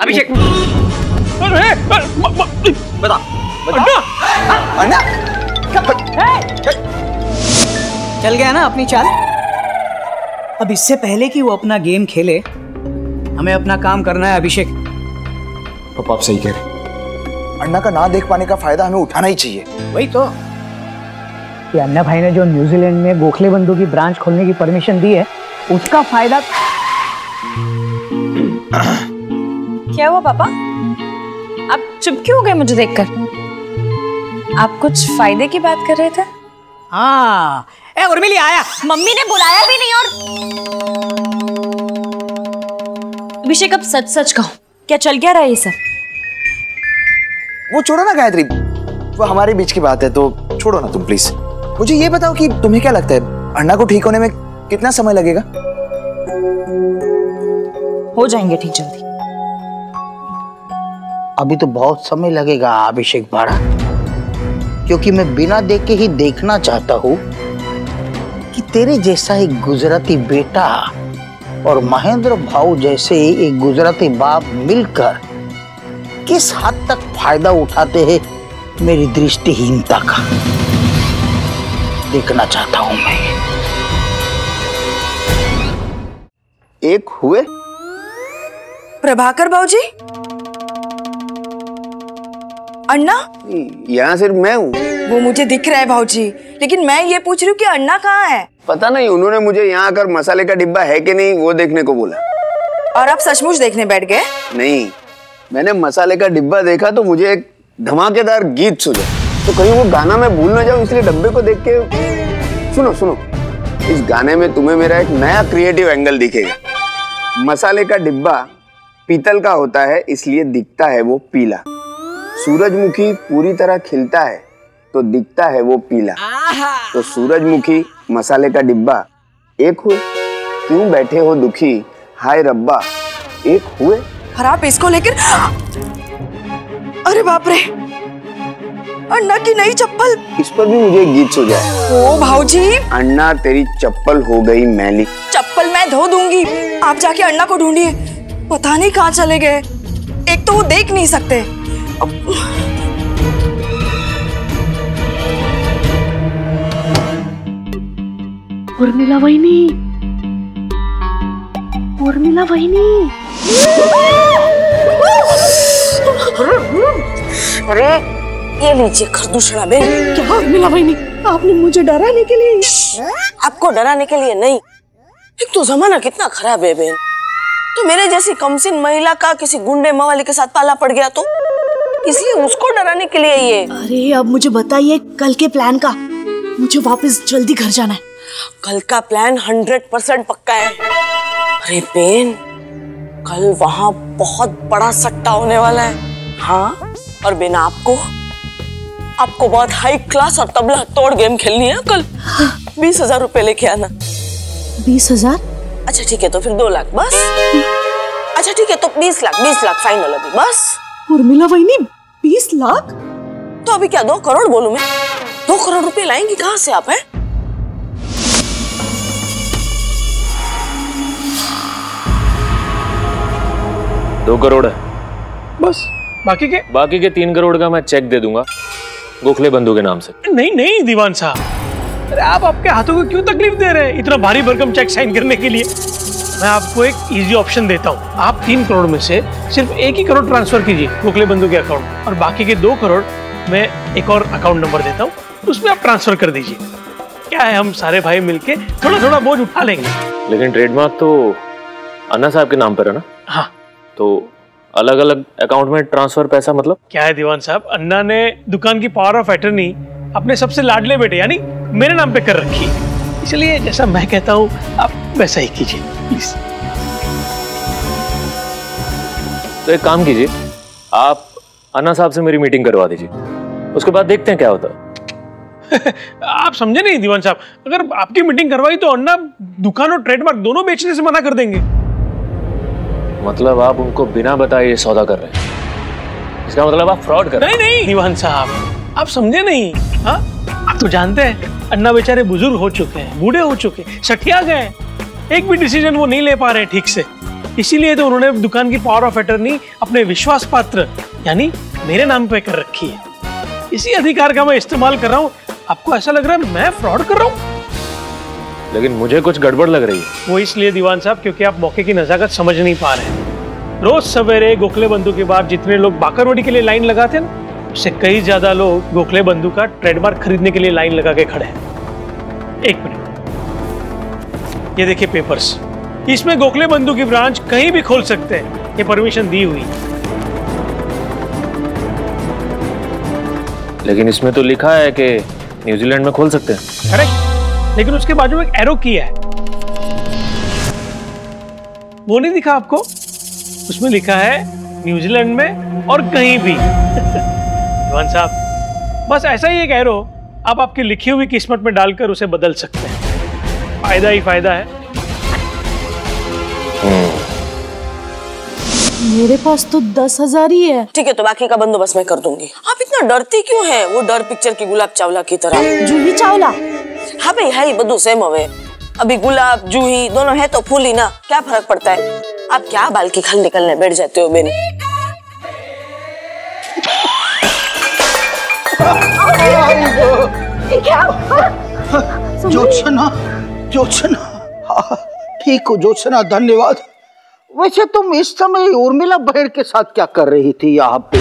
अभिषेक बता अन्ना चल गया ना अपनी चाल। अब इससे पहले कि वो अपना गेम खेले हमें अपना काम करना है अभिषेक। पापा आप सही कह रहे, अन्ना का ना देख पाने का फायदा हमें उठाना ही चाहिए। वही तो कि अन्ना भाई ने जो न्यूजीलैंड में गोखले बंधु की ब्रांच खोलने की परमिशन दी है उसका फायदा। क्या हुआ पापा, आप चुप क्यों हो गए मुझे देखकर? आप कुछ फायदे की बात कर रहे थे? हाँ उर्मिली आया। मम्मी ने बुलाया भी नहीं। और अभिषेक अब सच सच कहो, क्या चल क्या रहा है ये सब? वो छोड़ो ना गायत्री, वो हमारे बीच की बात है तो छोड़ो ना तुम प्लीज। मुझे ये बताओ कि तुम्हें क्या लगता है अन्ना को ठीक होने में कितना समय लगेगा? हो जाएंगे ठीक जल्दी। अभी तो बहुत समय लगेगा अभिषेक बाड़ा, क्योंकि मैं बिना देखे ही देखना चाहता हूँ कि तेरे जैसा एक गुजराती बेटा और महेंद्र भाऊ जैसे एक गुजराती बाप मिलकर किस हद तक फायदा उठाते हैं मेरी दृष्टिहीनता का, देखना चाहता हूं मैं। एक हुए प्रभाकर भाऊजी, अन्ना? यहाँ सिर्फ मैं हूँ। वो मुझे दिख रहा है भाऊजी, लेकिन मैं ये पूछ रही हूँ कि अन्ना कहाँ है? पता नहीं, उन्होंने मुझे यहाँ आकर मसाले का डिब्बा है कि नहीं वो देखने को बोला। और आप सचमुच देखने बैठ गए? नहीं, मैंने मसाले का डिब्बा देखा तो मुझे एक धमाकेदार गीत सूझा, तो कहीं वो गाना मैं भूल ना जाऊं, इसलिए डब्बे को देख के सुनो सुनो, इस गाने में तुम्हें मेरा एक नया क्रिएटिव एंगल दिखेगा। मसाले का डिब्बा पीतल का होता है इसलिए दिखता है वो पीला। सूरजमुखी पूरी तरह खिलता है तो दिखता है वो पीला। तो सूरजमुखी मसाले का डिब्बा एक हुए। क्यों बैठे हो दुखी, हाय रब्बा एक हुए। और आप इसको लेकर, अरे बाप रे, अन्ना की नई चप्पल। इस पर भी मुझे एक गीत सूझा है। ओ भाऊजी, अन्ना तेरी चप्पल हो गई मैली। चप्पल मैं धो दूंगी, आप जाके अन्ना को ढूंढिए। पता नहीं कहाँ चले गए, एक तो वो देख नहीं सकते। उर्मिला वहिनी, उर्मिला वहिनी। अरे ये लीजिए खरदूषणा बहन। क्या उर्मिला वहिनी, आपने मुझे डराने के लिए? आपको डराने के लिए नहीं, एक तो जमाना कितना खराब है बहन। तो मेरे जैसी कमसिन महिला का किसी गुंडे मवाली के साथ पाला पड़ गया तो इसलिए उसको डराने के लिए ये। अरे अब मुझे बताइए कल के प्लान का, मुझे वापस जल्दी घर जाना है। कल का प्लान 100% पक्का है। अरे बेन, कल वहाँ बहुत बड़ा सट्टा होने वाला है। हाँ, और बेन आपको बहुत हाई क्लास और तबला तोड़ गेम खेलनी है कल। 20,000 रुपए लेके आना। 20,000? अच्छा ठीक है, तो फिर 2 लाख बस। अच्छा ठीक है, तो 20 लाख फाइनल अभी बस। उर्मिला वहिनी 20 लाख? तो अभी क्या 2 करोड़ बोलूं मैं? 2 करोड़ रुपए लाएंगी कहाँ से आप? है 2 करोड़ है बस। बाकी के 3 करोड़ का मैं चेक दे दूंगा गोखले बंधु के नाम से। नहीं दीवान साहब, अरे आप आपके हाथों को क्यों तकलीफ दे रहे हैं इतना भारी भरकम चेक साइन करने के लिए? मैं आपको एक इजी ऑप्शन देता हूँ। आप 3 करोड़ में से सिर्फ 1 ही करोड़ ट्रांसफर कीजिए गोखले बंधु के अकाउंट, और बाकी के 2 करोड़ मैं एक और अकाउंट नंबर देता हूँ, उसमें आप ट्रांसफर कर दीजिए। क्या है, हम सारे भाई मिलके थोड़ा थोड़ा बोझ उठा लेंगे। लेकिन ट्रेडमार्क तो अन्ना साहब के नाम पर है ना? हाँ। तो अलग अलग अकाउंट में ट्रांसफर पैसा मतलब क्या है दीवान साहब, अन्ना ने दुकान की पावर ऑफ अटर्नी अपने सबसे लाडले बेटे यानी मेरे नाम पे कर रखी है, इसलिए जैसा मैं कहता हूँ आप वैसा ही कीजिए प्लीज। तो एक काम कीजिए, आप अन्ना साहब से मेरी मीटिंग करवा दीजिए, उसके बाद देखते हैं क्या होता है। आप समझे नहीं दीवान साहब, अगर आपकी मीटिंग करवाई तो अन्ना दुकान और ट्रेडमार्क दोनों बेचने से मना कर देंगे। मतलब आप उनको बिना बताए ये सौदा कर रहे हैं? इसका मतलब आप फ्रॉड कर रहे हैं? नहीं दीवान साहब, आप समझे नहीं। हाँ, आप तो जानते हैं अन्ना बेचारे बुजुर्ग हो चुके हैं, बूढ़े हो चुके हैं, सठिया गए, एक भी डिसीजन वो नहीं ले पा रहे ठीक से। इसीलिए तो उन्होंने दुकान की पावर ऑफ अटर्नी अपने विश्वास पात्र यानी मेरे नाम पे कर रखी है। इसी अधिकार का मैं इस्तेमाल कर रहा हूँ। आपको ऐसा लग रहा है मैं फ्रॉड कर रहा हूँ? लेकिन मुझे कुछ गड़बड़ लग रही है। वो इसलिए दीवान साहब क्योंकि आप मौके की नजाकत समझ नहीं पा रहे हैं। रोज सवेरे गोखले बंधु के बाद जितने लोग बाकरवड़ी के लिए लाइन लगाते हैं ना, उससे कई ज्यादा लोग गोखले बंधु का ट्रेडमार्क खरीदने के लिए लाइन लगा के खड़े हैं। एक मिनट, ये देखिए पेपर्स, इसमें गोखले बंधु की ब्रांच कहीं भी खोल सकते हैं, ये परमिशन दी हुई। लेकिन इसमें तो लिखा है कि न्यूजीलैंड में खोल सकते हैं। करेक्ट, लेकिन उसके बाजू में एक एरो की है, वो नहीं दिखा आपको? उसमें लिखा है न्यूजीलैंड में और कहीं भी। दीवान साहब, बस ऐसा ही एक एरो आप आपकी लिखी हुई किस्मत में डालकर उसे बदल सकते हैं। फायदा ही फायदा है। मेरे पास तो 10,000 ही है। ठीक है, तो बाकी का बंदोबस्त मैं कर दूंगी। आप इतना डरती क्यों हैं? वो डर पिक्चर की गुलाब चावला की तरह। जूही चावला? हाँ भाई, है बधु सेम हवे। अभी गुलाब जूही दोनों है तो फूल ही ना, क्या फर्क पड़ता है? आप क्या बाल की खल निकलने बैठ जाते हो बेन? जोत्सना, जोत्सना, ठीक हो जोत्सना, धन्यवाद। वैसे तुम इस समय उर्मिला बहन के साथ क्या कर रही थी यहाँ पे?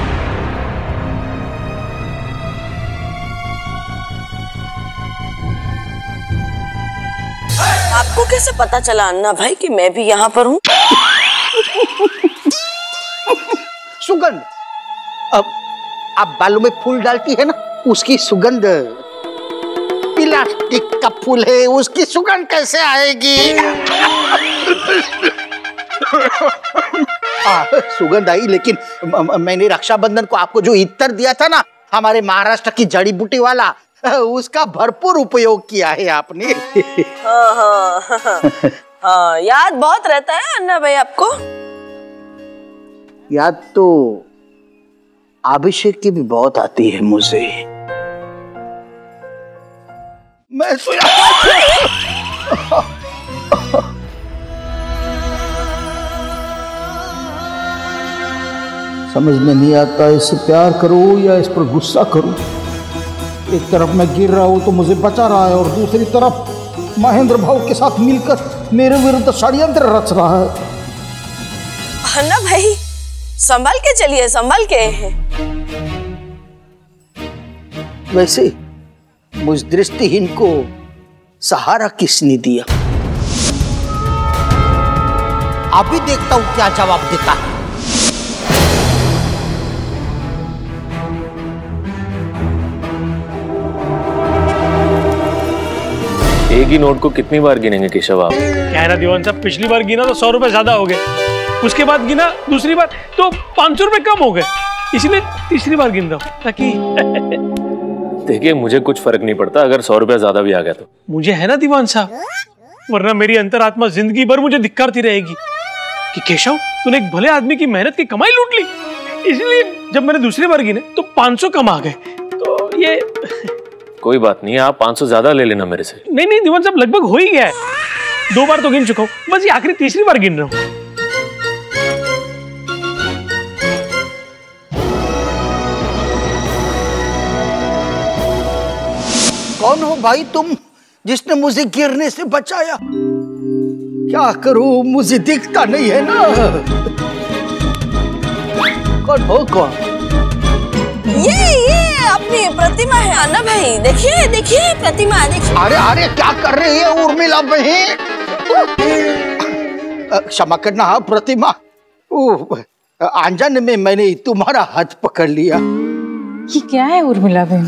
आपको कैसे पता चला अन्ना भाई कि मैं भी यहाँ पर हूँ? सुगंध, अब आप बालों में फूल डालती है ना, उसकी सुगंध। प्लास्टिक का फूल है, उसकी सुगंध कैसे आएगी? सुगंध आई, लेकिन मैंने रक्षाबंधन को आपको जो इत्र दिया था ना, हमारे महाराष्ट्र की जड़ी बूटी वाला, उसका भरपूर उपयोग किया है आपने। हाँ, याद बहुत रहता है अन्ना भाई आपको। याद तो अभिषेक की भी बहुत आती है मुझे। मैं समझ में नहीं आता, इससे प्यार करूं या इस पर गुस्सा करूं। एक तरफ मैं गिर रहा हूं तो मुझे बचा रहा है, और दूसरी तरफ महेंद्र भाव के साथ मिलकर मेरे विरुद्ध षड्यंत्र रच रहा है। अन्ना भाई, संभाल के चलिए, संभाल के। वैसे मुझ दृष्टिहीन को सहारा किसने दिया? अभी देखता हूं क्या जवाब देता है। एक ही नोट को कितनी बार गिनेंगे केशव आप? क्या है ना दीवान साहब, पिछली बार गिना तो 100 रुपए ज्यादा हो गए, उसके बाद गिना दूसरी बार तो 500 रुपए कम हो गए, इसलिए तीसरी बार गिन रहा हूं ताकि देखिए, मुझे कुछ फर्क नहीं पड़ता अगर 100 रुपया ज्यादा भी आ गया तो। मुझे है ना दीवान साहब, वरना मेरी अंतरात्मा जिंदगी भर मुझे धिक्कारती रहेगी कि केशव, तूने एक भले आदमी की मेहनत की कमाई लूट ली। इसलिए जब मैंने दूसरी बार गिने तो 500 कम आ गए। तो ये कोई बात नहीं, आप 500 ज्यादा ले लेना मेरे से। नहीं नहीं दीवान साहब, लगभग हो ही गया है, 2 बार तो गिन चुका हूं, बस ये आखिरी तीसरी बार गिन रहा हूं। कौन हो भाई तुम, जिसने मुझे गिरने से बचाया? क्या करूं, मुझे दिखता नहीं है ना। कौन हो? कौन? ये अपनी प्रतिमा है अन्ना भाई, देखिए देखिए प्रतिमा, देखिए। अरे अरे, क्या कर रही है उर्मिला बहन? क्षमा करना प्रतिमा, अनजाने में मैंने तुम्हारा हाथ पकड़ लिया। ये क्या है उर्मिला बहन?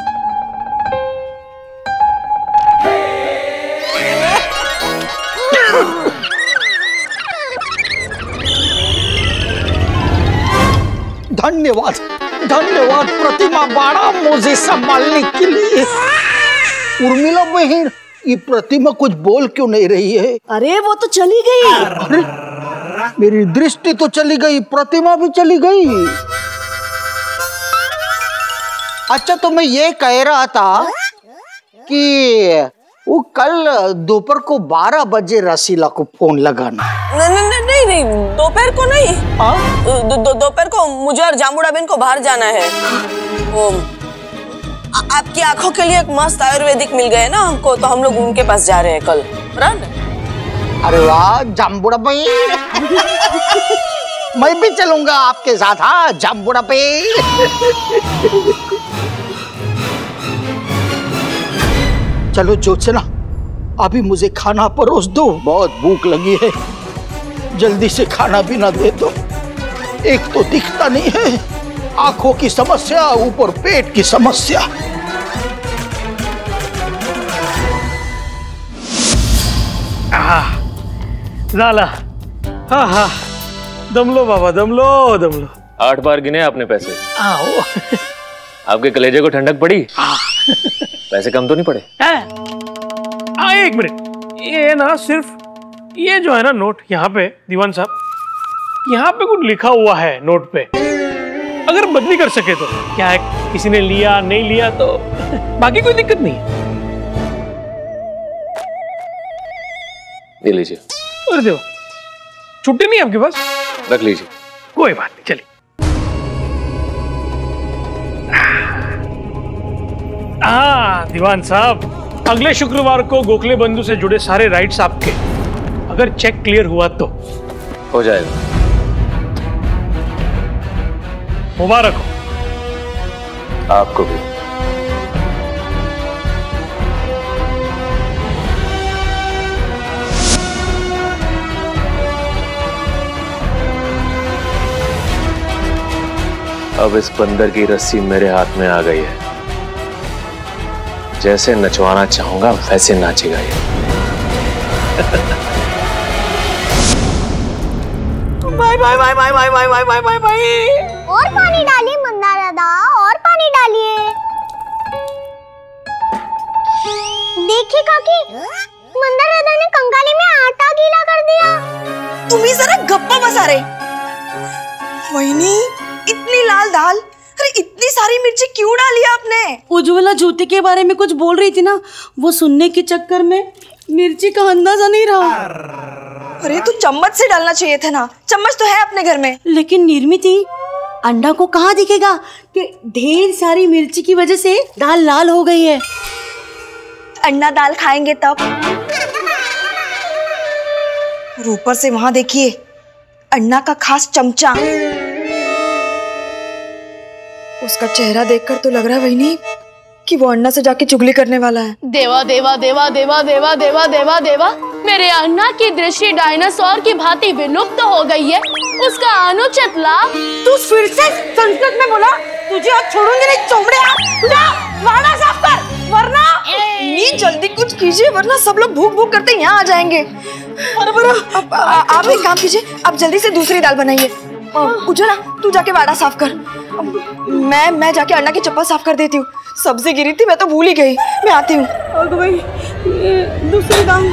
धन्यवाद धन्यवाद प्रतिमा, बाड़ा मुझे संभालने के लिए। उर्मिला बहन, ये प्रतिमा कुछ बोल क्यों नहीं रही है? अरे वो तो चली गई। अरे मेरी दृष्टि तो चली गई, प्रतिमा भी चली गई। अच्छा, तो मैं ये कह रहा था कि वो कल दोपहर को 12 बजे रसीला को फोन लगाना। नहीं, दोपहर को नहीं। दोपहर को मुझे और जामुड़ा बेन को बाहर जाना है। वो आपकी आंखों के लिए एक मस्त आयुर्वेदिक मिल गए ना हमको, तो हम लोग उनके पास जा रहे हैं कल। अरे वाह जामुड़ा भाई, मैं भी चलूंगा आपके साथ। हाँ जामुड़ा भाई। चलो जोत्सना, अभी मुझे खाना परोस दो, बहुत भूख लगी है। जल्दी से खाना पीना दे दो। एक तो दिखता नहीं है, आंखों की समस्या, ऊपर पेट की समस्या। झाला। हाँ, दम लो बाबा, दम लो। 8 बार गिने आपने पैसे। आओ। आपके कलेजे को ठंडक पड़ी? पैसे कम तो नहीं पड़े? एक मिनट, ये ना सिर्फ ये जो है ना नोट, यहाँ पे दीवान साहब, यहाँ पे कुछ लिखा हुआ है नोट पे। अगर बदली कर सके तो क्या है, किसी ने लिया नहीं लिया तो बाकी कोई दिक्कत नहीं है। ये लीजिए। अरे देवा, छुट्टी नहीं है आपके पास? रख लीजिए। कोई बात नहीं, चलिए। दीवान साहब, अगले शुक्रवार को गोखले बंधु से जुड़े सारे राइट्स आपके। अगर चेक क्लियर हुआ तो हो जाएगा। मुबारक हो। आपको भी। अब इस बंदर की रस्सी मेरे हाथ में आ गई है। जैसे नचवाना चाहूंगा वैसे नाचेगा ये। Bye bye bye bye bye bye bye bye bye bye. और पानी डालिए मंदार दादा, और पानी डालिए। देखिए काकी, मंदार दादा ने कंगाली में आटा गीला कर दिया। तुम ही जरा गप्पा बसा रहे। वहीनी, इतनी लाल दाल, अरे इतनी सारी मिर्ची क्यों डाली आपने? उज्ज्वला जूते के बारे में कुछ बोल रही थी ना, वो सुनने के चक्कर में मिर्ची का अंदाजा नहीं रहा। अरे तो चम्मच से डालना चाहिए था ना, चम्मच तो है अपने घर में। लेकिन निर्मिति, अंडा को कहाँ दिखेगा कि ढेर सारी मिर्ची की वजह से दाल लाल हो गई है। अंडा दाल खाएंगे तब। और ऊपर से वहां देखिए, अन्ना का खास चमचा। उसका चेहरा देखकर तो लग रहा है वहीनी कि वो अन्ना से जाके चुगली करने वाला है। देवा देवा देवा देवा देवा देवा देवा देवा, मेरे अन्ना की दृष्टि डायनासोर की भांति विलुप्त हो गई है। उसका अनुचित लाभ। तू फिर से संस्कृत में बोला, तुझे अब छोड़ूंगी नहीं चोमड़े। वाड़ा साफ कर, वरना नहीं, जल्दी कुछ कीजिए वरना सब लोग भूख भूख करते यहाँ आ जाएंगे। आप एक काम कीजिए, आप जल्दी से दूसरी दाल बनाइए। उज्ज्वला, तू जाके वाड़ा साफ कर। मैं जाके अन्ना की चप्पल साफ कर देती हूँ। सब्जी गिरी थी, मैं तो भूल ही गई। मैं आती हूँ। भाई, दूसरी दाल।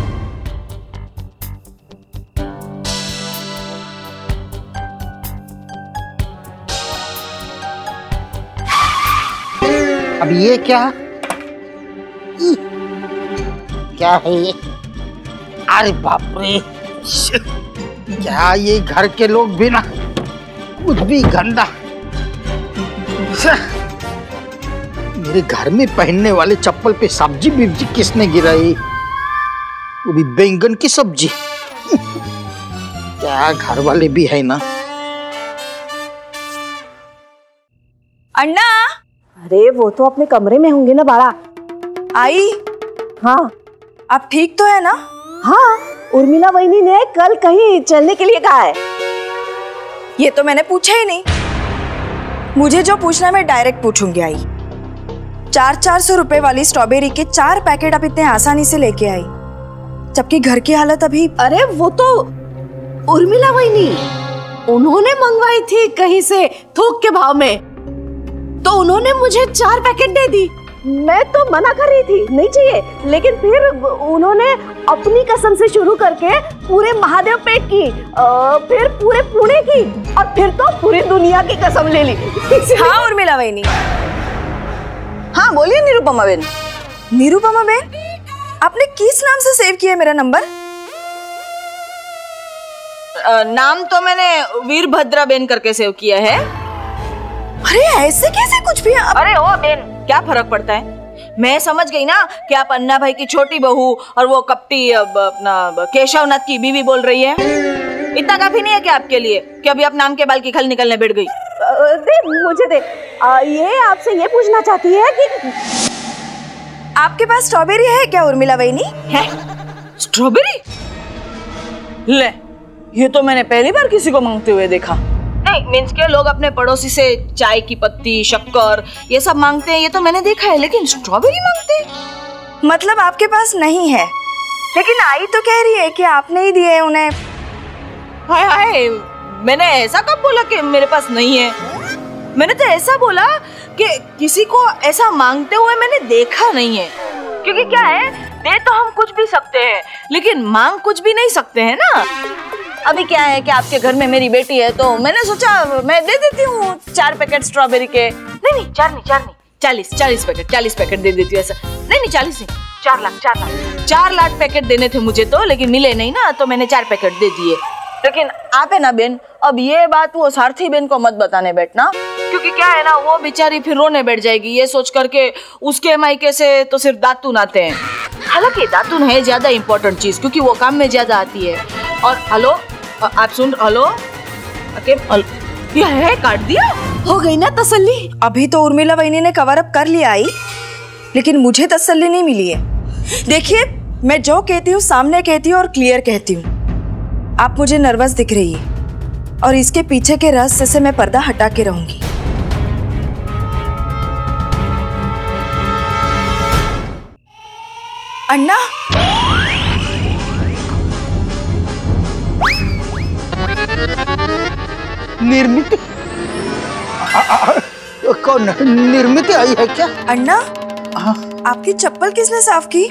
अब ये क्या है ये? अरे बाप रे, क्या ये घर के लोग भी ना कुछ भी गंदा। मेरे घर में पहनने वाले चप्पल पे सब्जी बिब्जी किसने गिराई? वो भी बैंगन की सब्जी। क्या घर वाले भी है ना। अन्ना, अरे वो तो अपने कमरे में होंगे ना बाड़ा। आई? हाँ। आप ठीक तो है ना? हाँ, उर्मिला वहीनी ने कल कहीं चलने के लिए कहा है। ये तो मैंने पूछा ही नहीं। मुझे जो पूछना मैं डायरेक्ट पूछूंगी। आई 400 रुपए वाली स्ट्रॉबेरी के 4 पैकेट आप इतने आसानी से लेके आई, जबकि घर की हालत अभी। अरे वो तो उर्मिला वहीनी, उन्होंने मंगवाई थी कहीं से थोक के भाव में, तो उन्होंने मुझे 4 पैकेट दे दी। मैं तो मना कर रही थी, नहीं चाहिए, लेकिन फिर उन्होंने अपनी कसम से शुरू करके पूरे महादेव पेट की, फिर पूरे पुणे की, और फिर तो पूरी दुनिया की कसम ले ली। हाँ उर्मिला वहीनी। हाँ बोलिए निरुपमा बेन। निरुपमा बेन, आपने किस नाम से सेव किया है मेरा नंबर? नाम तो मैंने वीरभद्रा बेन करके सेव किया है। अरे ऐसे कैसे कुछ भी अरे ओ बेन, क्या फर्क पड़ता है? मैं समझ गई ना कि आप अन्ना भाई की छोटी बहू और वो कपटी अपना केशवनाथ की बीवी बोल रही है। इतना काफी नहीं है क्या आपके लिए कि अभी आप नाम के बाल की खल निकलने बैठ गई? दे मुझे दे। ये आपसे ये पूछना चाहती है कि आपके पास स्ट्रॉबेरी है क्या उर्मिला बहनी? है स्ट्रॉबेरी? ले, ये तो मैंने पहली बार किसी को मांगते हुए देखा। नहीं मीन्स के लोग अपने पड़ोसी से चाय की पत्ती, शक्कर ये सब मांगते हैं, ये तो मैंने देखा है, लेकिन स्ट्रॉबेरी मांगते हैं? मतलब आपके पास नहीं है, लेकिन आई तो कह रही है कि आपने ही दिए उन्हें। हाय हाय, मैंने ऐसा कब बोला कि मेरे पास नहीं है? मैंने तो ऐसा बोला कि किसी को ऐसा मांगते हुए मैंने देखा नहीं है। क्योंकि क्या है, दे तो हम कुछ भी सकते हैं लेकिन मांग कुछ भी नहीं सकते हैं ना। अभी क्या है कि आपके घर में मेरी बेटी है तो मैंने सोचा मैं दे देती हूँ 4 पैकेट स्ट्रॉबेरी के। नहीं 4 नहीं 40 पैकेट दे देती हूँ। ऐसा नहीं 40 नहीं 4 लाख पैकेट देने थे मुझे तो, लेकिन मिले नहीं ना तो मैंने 4 पैकेट दे दिए। लेकिन आप है ना बेन, अब ये बात वो सारथी बेन को मत बताने बैठना, क्योंकि क्या है ना वो बेचारी फिर रोने बैठ जाएगी ये सोच करके उसके मायके से तो सिर्फ दातून आते हैं। हालांकि दातून है ज्यादा इम्पोर्टेंट चीज, क्योंकि वो काम में ज्यादा आती है। और हेलो आप सुन, हेलो क्या है, काट दिया? हो गई ना तसल्ली? अभी तो उर्मिला बहनी ने कवर अप कर लिया आई, लेकिन मुझे तसल्ली नहीं मिली है। देखिए मैं जो कहती हूँ सामने कहती हूँ और क्लियर कहती हूँ। आप मुझे नर्वस दिख रही है और इसके पीछे के रहस्य से मैं पर्दा हटा के रहूंगी। अन्ना, निर्मित कौन निर्मित आई है क्या? अन्ना, आपकी चप्पल किसने साफ की?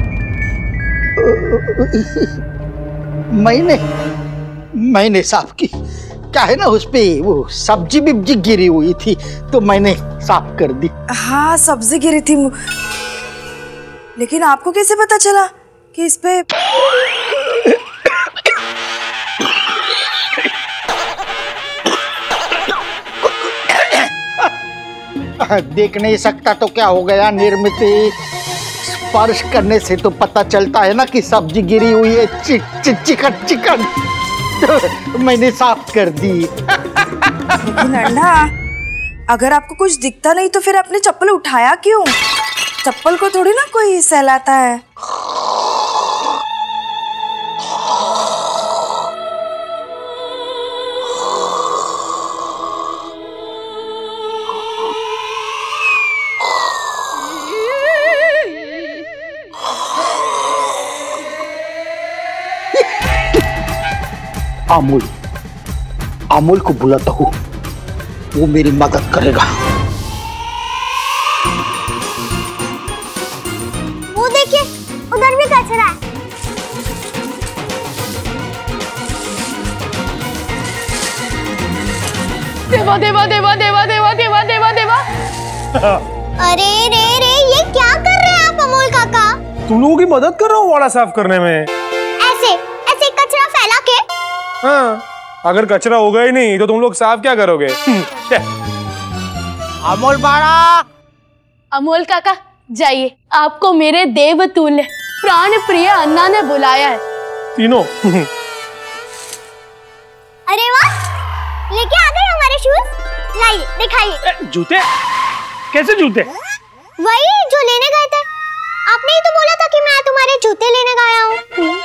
मैंने साफ की। क्या है ना उस पे वो सब्जी बिब्जी गिरी हुई थी तो मैंने साफ कर दी। हाँ सब्जी गिरी थी, लेकिन आपको कैसे पता चला कि इस पे? देख नहीं सकता तो क्या हो गया निर्मित? स्पर्श करने से तो पता चलता है ना कि सब्जी गिरी हुई है। चिकन तो मैंने साफ कर दी। लेकिन अन्ना, अगर आपको कुछ दिखता नहीं तो फिर आपने चप्पल उठाया क्यों? चप्पल को थोड़ी ना कोई सहलाता है। अमूल को बुलाता हूँ, वो मेरी मदद करेगा। वो देखिए उधर भी कचरा है। देवा देवा देवा देवा देवा देवा देवा देवा। अरे रे ये क्या कर रहे हैं आप अमोल काका? तुम लोगों की मदद कर रहा हूँ वाड़ा साफ करने में। ऐसे कचरा फैला के? हाँ, अगर कचरा होगा ही नहीं तो तुम लोग साफ क्या करोगे? अमोल बाड़ा। अमोल काका जाइए, आपको मेरे देवतुल्य प्राण प्रिय अन्ना ने बुलाया है। तीनों। अरे वाह, लेके आ गए हमारे शूज। लाइए दिखाइए। जूते? कैसे जूते? वही जो लेने गए थे। आपने ही तो बोला था कि मैं तुम्हारे जूते लेने गया हूँ।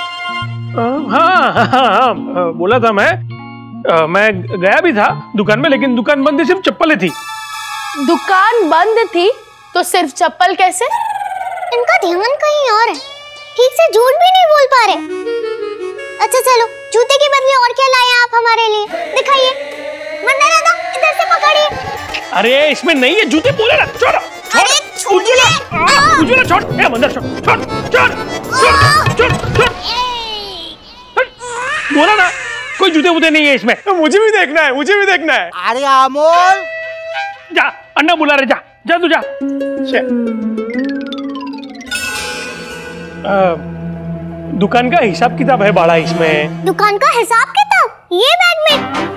हाँ, बोला था मैं गया भी था दुकान में, लेकिन दुकान बंद थी, सिर्फ चप्पलें थी। दुकान बंद थी तो सिर्फ चप्पल कैसे? इनका ध्यान कहीं और है, ठीक से झूठ भी नहीं बोल पा रहे। अच्छा चलो, जूते के बदले और क्या लाए आप हमारे लिए? दिखाइए। मंदिर दादा इधर से पकड़िए। अरे इसमें नहीं है जूते, बोले ना। छोड़ो उज्ज्वला छोड़, ए मंदिर छोड़। बोला ना कोई जूते वूते नहीं है इसमें। मुझे भी देखना है। अरे अमोल, जा, अन्ना बुला रहे, जा तू जा। दुकान का हिसाब किताब है बड़ा इसमें। दुकान का हिसाब किताब ये बैग में?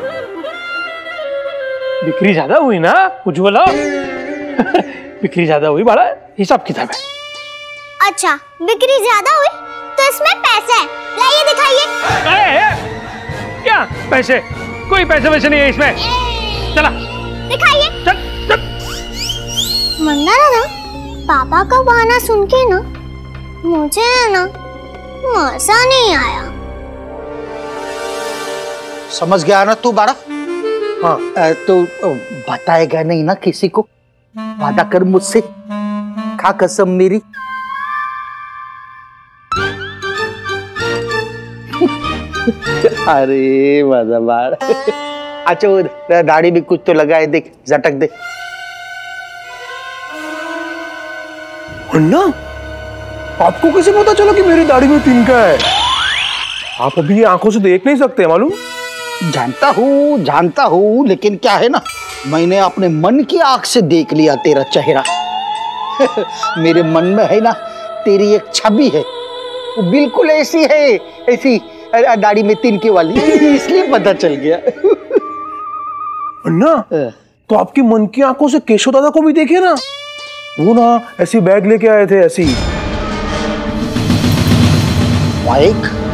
बिक्री ज्यादा हुई ना उज्ज्वला। बिक्री ज्यादा हुई, बड़ा हिसाब किताब है। अच्छा बिक्री ज्यादा हुई तो इसमें पैसे हैं, लाइए दिखाइए। क्या पैसे? कोई पैसे वैसे नहीं है इसमें। चला दिखाइए। चल चल। मुन्ना दादा, पापा का बहाना सुन के ना मुझे ना मजा नहीं आया। समझ गया ना तू बड़ा? हाँ तो बताएगा नहीं ना किसी को? वादा कर मुझसे, खा कसम मेरी। अरे मजा बार। अच्छा वो दाढ़ी भी कुछ तो लगाए, देख झटक दे। अन्ना, आपको कैसे पता चला कि मेरी दाढ़ी में तिनका है? आप अभी आंखों से देख नहीं सकते मालूम? जानता हूँ, लेकिन क्या है ना, मैंने अपने मन की आंख से देख लिया तेरा चेहरा। मेरे मन में है ना तेरी एक छवि है, वो बिल्कुल ऐसी है, ऐसी दाढ़ी में तिनके वाली, इसलिए पता चल गया। अन्ना, तो आपके मन की आंखों से केशव दादा को भी देखे ना, वो ना ऐसी बैग लेके आए थे, ऐसी बाइक।